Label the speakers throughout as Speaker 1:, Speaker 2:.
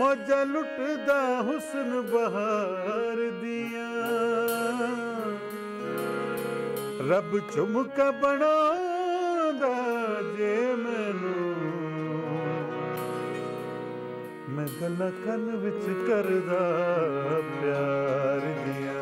Speaker 1: मौजा लुटदा हुस्न बहार दिया रब झुमका बनांदा जे मैनू मैं गल्लां कन विच करदा प्यार दिया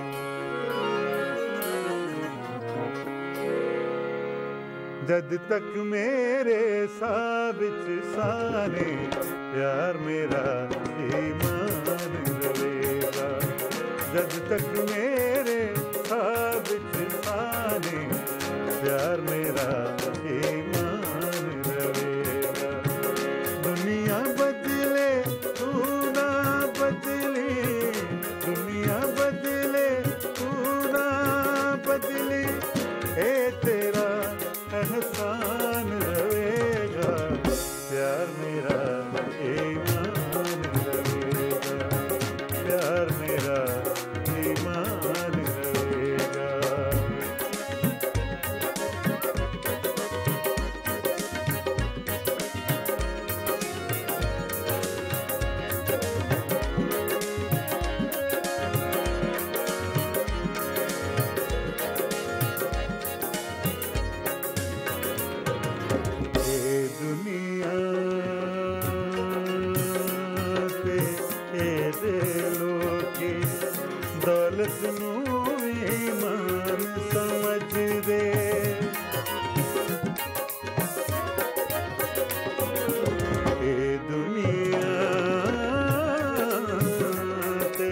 Speaker 1: जद तक मेरे साह विच साने प्यार मेरा ईमान रवेगा जद तक मेरे साह विच साने प्यार मेरा ईमान रवेगा दुनिया बदले तू ना बदली दुनिया बदले तू ना बदली ए तेरा एहसान रहेगा प्यार मेरा ईमान रहेगा प्यार मेरा ईमान रहेगा दुनिया ते लोकी दौलत नू ईमान समझ दे दुनिया ते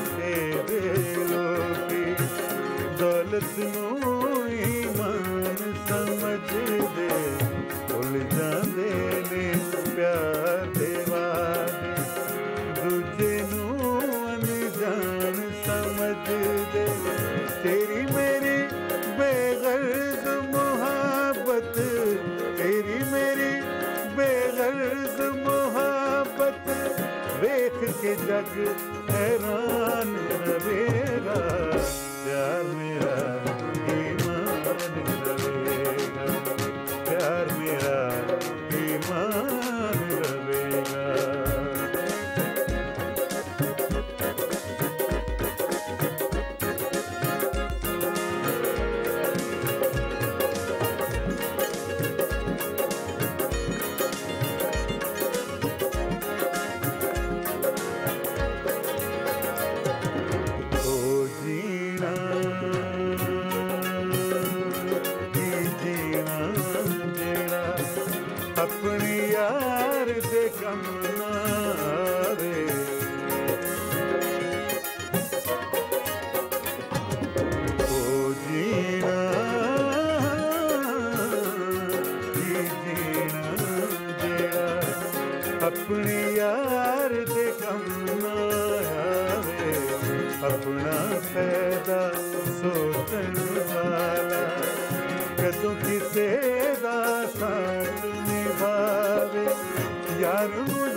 Speaker 1: लोकी दौलत नू ईमान समझ दे भुल जाते ने प्यार दे वादे दूजे नू अनजान समझ दे तेरी मेरी बेगर्ज मोहब्बत तेरी मेरी बेगर्ज मोहब्बत वेख के जग हैरान रहेगा प्यार मेरा ईमान रहेगा प्यार मेरा ईमान रहेगा अपनी यार दे कम ना आवे ओ जीना जेड़ा अपनी यार दे कम ना आवे अपना फायदा सोचन वाला कदों किसे दा साथ निभावे यार